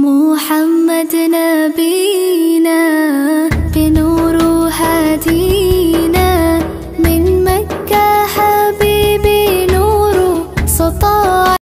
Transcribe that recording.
محمد نبينا بنور هدينا، من مكة حبيبي نور سطاع.